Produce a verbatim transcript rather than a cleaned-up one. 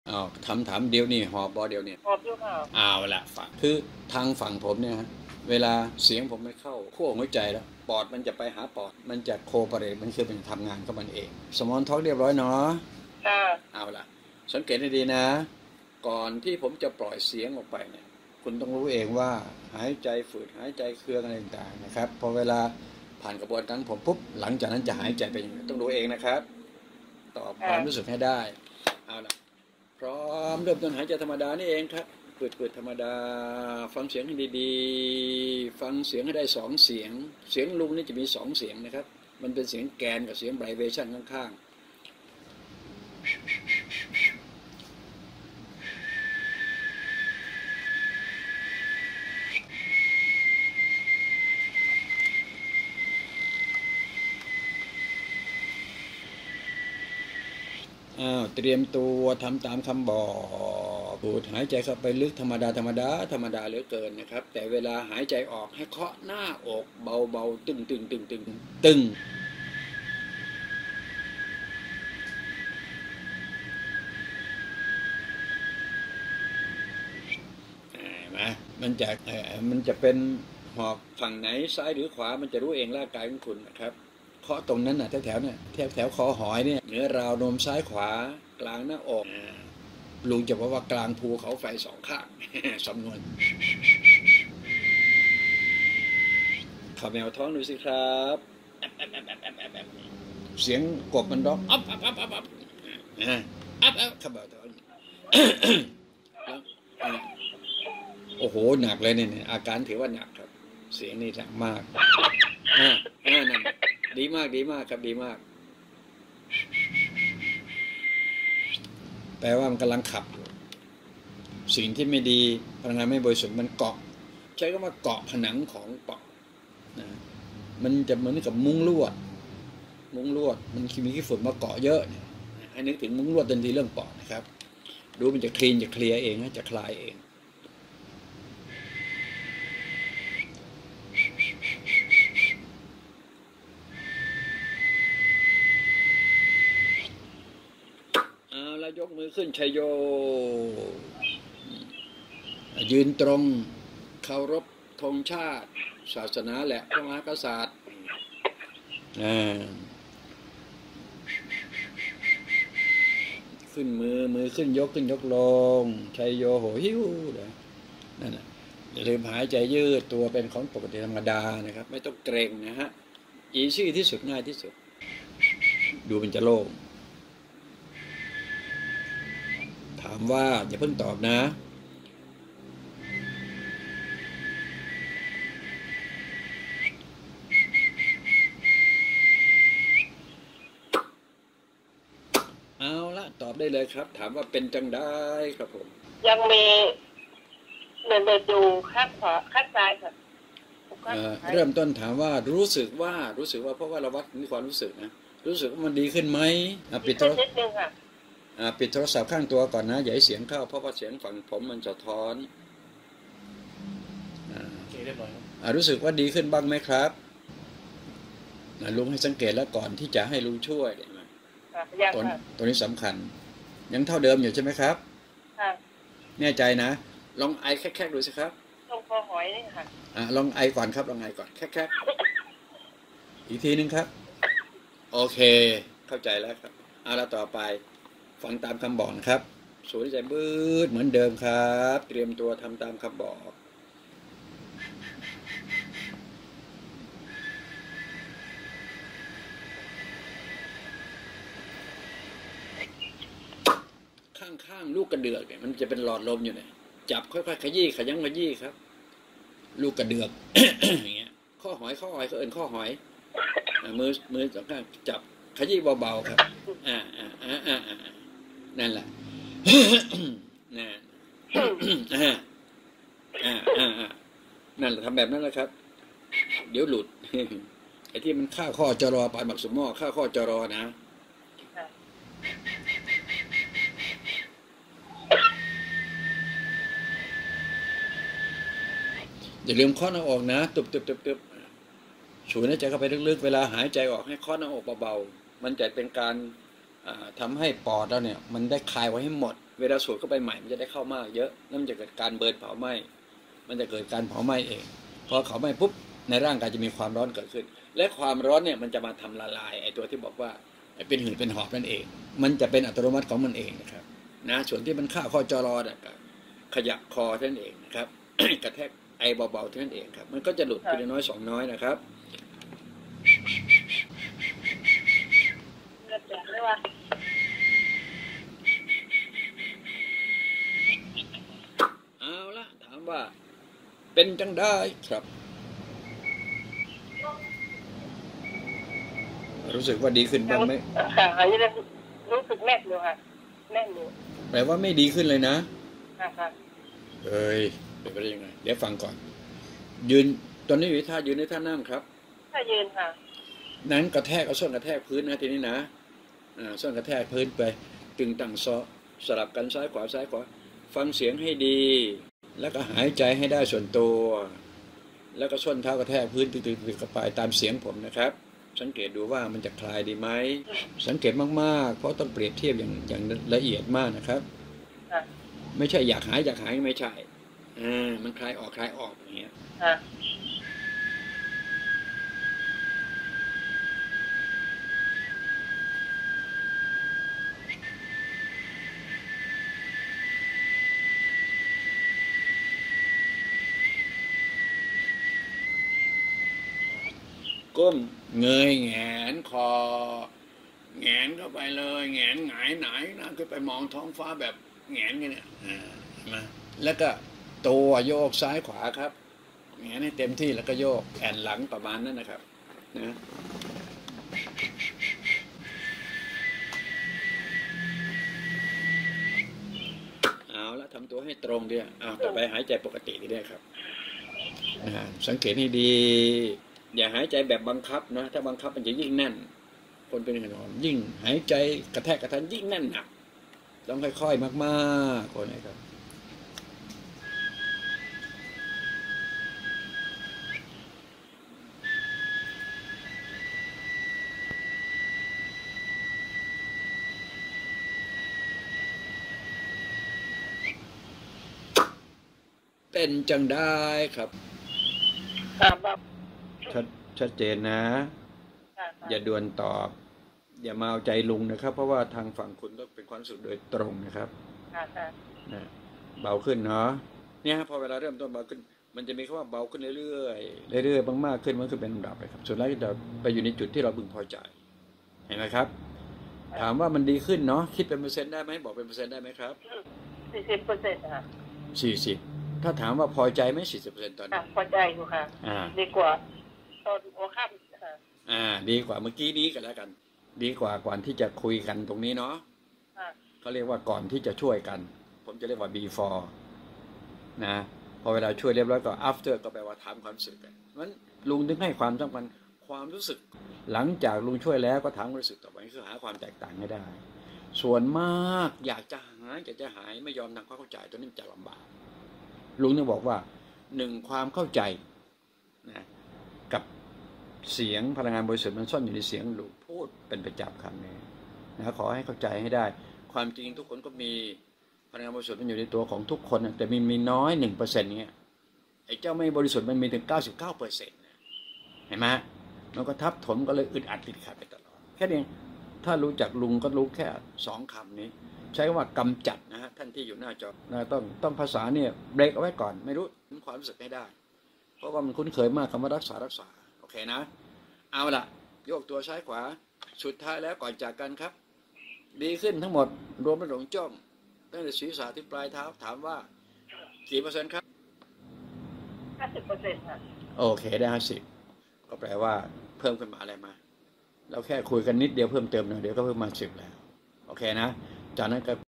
อ้าวทำถามเดียวนี่หอบบอเดียวเนี่ยหอบอยู่ค่ะเอาละฝั่งคือทางฝั่งผมเนี่ยฮะเวลาเสียงผมไม่เข้าขั้วหัวใจแล้วปอดมันจะไปหาปอดมันจะโคเปเรตมันคือเป็นทำงานของมันเองสมองท้องเรียบร้อยเนาะค่ะเอาละสังเกตให้ดีนะก่อนที่ผมจะปล่อยเสียงออกไปเนี่ยคุณต้องรู้เองว่าหายใจฝืดหายใจเครื่องอะไรต่างๆนะครับพอเวลาผ่านกระบวนการผมปุ๊บหลังจากนั้นจะหายใจไปยังไงต้องรู้เองนะครับตอบความรู้สึกให้ได้เอาละพร้อมเริ่มต้นหายใจธรรมดานี่เองครับเปิดเปิดธรรมดาฟังเสียงให้ดีๆฟังเสียงให้ได้สองเสียงเสียงลุงนี่จะมีสองเสียงนะครับมันเป็นเสียงแกนกับเสียงไบรเบชั่นข้างๆอ้าวเตรียมตัวทำตามคำบอกสูดหายใจเข้าไปลึกธรรมดาธรรมดาธรรมดาเหลือเกินนะครับแต่เวลาหายใจออกให้เคาะหน้าอกเบาๆตึงตึงตึงตึงตึงมันจะมันจะเป็นหอบฝั่งไหนซ้ายหรือขวามันจะรู้เองร่างกายของคุณนะครับเคาะตรงนั้นน่ะแถวแถวเนี่ยแถวแถวคอหอยเนี่ยเหนือราวนมซ้ายขวากลางหน้าอกลุงจะบอกว่ากลางภูเขาไฟสองข้างสำนวนขอแมวท้องดูสิครับเสียงกบมันร้องอับอับอับอับอับอับอับขบท้องโอ้โหหนักเลยเนี่ยอาการถือว่าหนักครับเสียงนี่หนักมากอ่าอ่านั่นดีมากดีมากครับดีมากแปลว่ามันกำลังขับสิ่งที่ไม่ดีพลังงานไม่บริสุทธิ์มันเกาะใช้คำว่าเกาะผนังของปอดนะมันจะเหมือนกับมุ้งลวดมุ้งลวดมันมีขี้ฝุ่นมาเกาะเยอะเนี่ยให้นึกถึงมุ้งลวดทันทีเรื่องปอดนะครับดูมันจะคลีนจะเคลียร์เองนะจะคลายเองยกมือขึ้นชัยโยยืนตรงเคารพธงชาติศาสนาและพระมหากษัตริย์ขึ้นมือมือขึ้นยกขึ้นยกลงชัยโยโหหิวนั่นแหละอย่าลืมหายใจยืดตัวเป็นของปกติธรรมดานะครับไม่ต้องเกรงนะฮะอีซี่ที่สุดง่ายที่สุดดูมันจะโล่งถามว่าอย่าเพิ่งตอบนะเอาละตอบได้เลยครับถามว่าเป็นจังได้ครับผมยังมีเดินเดินอยู่ข้างขวาข้างซ้ายค่ะเริ่มต้นถามว่ารู้สึกว่ารู้สึกว่าเพราะว่าเราวัดมีความรู้สึกนะรู้สึกว่ามันดีขึ้นไหมปิดโทรศัพท์ปิดโทรศัพท์ข้างตัวก่อนนะอย่าให้เสียงเข้าเพราะว่าเสียงฝั่งผมมันสะท้อนรู้สึกว่าดีขึ้นบ้างไหมครับลุงให้สังเกตแล้วก่อนที่จะให้ลุงช่วยตัวตัวนี้สำคัญยังเท่าเดิมอยู่ใช่ไหมครับแน่ใจนะลองไอแค่ๆดูสิครับลองคอหอยนี่ค่ะอ่าลองไอก่อนครับลองไอก่อนแค่ๆอีกทีนึงครับโอเคเข้าใจแล้วครับเอาละต่อไปฟังตามคำบอกนะครับสูดหายใจบืดเหมือนเดิมครับเตรียมตัวทำตามคำบอกข้างๆลูกกระเดือกเนี่ยมันจะเป็นหลอดลมอยู่เนี่ยจับค่อยๆขยี้ขยั้งขยี้ครับลูกกระเดือก อย่างเงี้ยข้อหอยข้อหอยเขาเอิ้นข้อหอยมือมือสองข้างจับขยี้เบาๆครับอ่าอ่าอ่าอ่าอ่านั่นแหละนั่นอ่าอ่าอ่าอ่านั่นแหละทำแบบนั้นแหละครับเดี๋ยวหลุดไอ้ที่มันฆ่าข้อจรอปลายหมักสมหม้อฆ่าข้อจรอนะอย่าลืมเคาะหน้าอกนะตุบตุบตุบตุบสูดหายใจเข้าไปลึกๆเวลาหายใจออกให้เคาะหน้าอกเบาๆมันจะเป็นการทำให้ปอดเราเนี่ยมันได้คายไว้ให้หมดเวลาสูดเข้าไปใหม่มันจะได้เข้ามากเยอะแล้วมันจะเกิดการเบิร์นเผาไหม้มันจะเกิดการเผาไหม้เองพอเผาไหม้ปุ๊บในร่างกายจะมีความร้อนเกิดขึ้นและความร้อนเนี่ยมันจะมาทำละลายไอ้ตัวที่บอกว่าเป็นหืดเป็นหอบนั่นเองมันจะเป็นอัตโนมัติของมันเองนะครับนะส่วนที่มันฆ่าข้อจรอเนี่ยขยับคอเท่านั้นเองนะครับ กระแทกไอเบาๆเท่านั้นเองครับมันก็จะหลุดทีละน้อยสองน้อยนะครับเกิดจากไม่ว่าเอาละถามว่าเป็นจังได้ครับรู้สึกว่าดีขึ้นบ้างไหมค่ะอันนี้รู้สึกแน่นอยู่ค่ะแน่นอยู่แปลว่าไม่ดีขึ้นเลยนะค่ะค่ะเอ้ยเป็นไปได้ยังไงเดี๋ยวฟังก่อนยืนตอนนี้อยู่ท่ายืนในท่านั่งครับท่ายืนค่ะนั้นกระแทกเอาส้นกระแทกพื้นนะทีนี้นะอ่าส้นกระแทกพื้นไปตึงตั้งซอสลับกันซ้ายขวาซ้ายขวาฟังเสียงให้ดีแล้วก็หายใจให้ได้ส่วนตัวแล้วก็ส้นเท้ากระแทกพื้นตึกๆๆเข้าไปตามเสียงผมนะครับสังเกตดูว่ามันจะคลายดีไหมสังเกตมากๆเพราะต้องเปรียบเทียบอย่างอย่างละเอียดมากนะครับไม่ใช่อยากหายอยากหายไม่ใช่อ่ามันคลายออกคลายออกอย่างเงี้ยก้มเงยแงนคอแงนเข้าไปเลยแงนหงายไหนนะขึ้นไปมองท้องฟ้าแบบแงนกันเนี่ยมาแล้วก็ตัวโยกซ้ายขวาครับแงนให้เต็มที่แล้วก็โยกแอนหลังประมาณนั้นนะครับนะเอาละทำตัวให้ตรงเดียวเอาต่อไปหายใจปกติได้ครับสังเกตให้ดีอย่าหายใจแบบบังคับนะถ้าบังคับมันจะยิ่งแน่นคนเป็นขนอนยิ่งหายใจกระแทกกระทันยิ่งแน่นหนักต้องค่อยๆมากๆคนนะครับเป็นจังได้ครับชัดชัดเจนนะอย่าด่วนตอบอย่ามาเอาใจลุงนะครับเพราะว่าทางฝั่งคุณต้องเป็นความรู้สึกโดยตรงนะครับนะเบาขึ้นเนาะเนี่ยพอเวลาเริ่มต้นเบาขึ้นมันจะมีคำว่าเบาขึ้นเรื่อยๆเรื่อยๆมากๆขึ้นมันคือเป็นลำดับไปครับสุดท้ายก็จะไปอยู่ในจุดที่เราพึงพอใจเห็นไหมครับถามว่ามันดีขึ้นเนาะคิดเป็นเปอร์เซ็นต์ได้ไหมบอกเป็นเปอร์เซ็นต์ได้ไหมครับสี่สิบเปอร์เซ็นต์ค่ะสี่สิบถ้าถามว่าพอใจไหมสี่สิบเปอร์เซ็นต์ตอนนี้พอใจอยู่ค่ะดีกว่าตอนหัวค่ำค่ะอ่าดีกว่าเมื่อกี้นี้กันแล้วกันดีกว่าก่อนที่จะคุยกันตรงนี้เนาะเขาเรียกว่าก่อนที่จะช่วยกันผมจะเรียกว่า before นะพอเวลาช่วยเรียบร้อยก็ after ก็แปลว่าถามความรู้สึกกันงั้นลุงถึงให้ความสำคัญความรู้สึกหลังจากลุงช่วยแล้วก็ถามความรู้สึกต่อไปคือหาความแตกต่างให้ได้ส่วนมากอยากจะหายอยากจะหายไม่ยอมทำความเข้าใจตัวนี้จะลำบากลุงเนี่ยบอกว่าหนึ่งความเข้าใจนะกับเสียงพลังงานบริสุทธิ์มันซ่อนอยู่ในเสียงลุงพูดเป็นประจำคำนี้นะขอให้เข้าใจให้ได้ความจริงทุกคนก็มีพลังงานบริสุทธิ์มันอยู่ในตัวของทุกคนแต่มีมีน้อยหนึ่งเปอร์เซ็นต์เนี้ยไอ้เจ้าไม่บริสุทธิ์มันมีถึงเก้าสิบเก้าเปอร์เซ็นต์เห็นไหมมันก็ทับถมก็เลยอึดอัดติดขัดไปตลอดแค่นี้ถ้ารู้จักลุงก็รู้แค่สองคำนี้ใช้ว่ากำจัดนะฮะท่านที่อยู่หน้าจอนะต้องต้องภาษาเนี่ยเบรกเอาไว้ก่อนไม่รู้ถึงความรู้สึกให้ได้เพราะว่ามันคุ้นเคยมากคำว่ารักษารักษาโอเคนะเอาล่ะโยกตัวซ้ายขวาสุดท้ายแล้วก่อนจากกันครับดีขึ้นทั้งหมดรวมเป็นหลงจ้อมตั้งแต่ศีรษะที่ปลายเท้าถามว่ากี่เปอร์เซ็นต์ครับห้าสิบเปอร์เซ็นต์ค่ะโอเคได้ห้าสิบก็แปลว่าเพิ่มขึ้นมาอะไรมาเราแค่คุยกันนิดเดียวเพิ่มเติมหน่อยเดี๋ยวก็เพิ่มมาสิบแล้วโอเคนะจากนั้นก็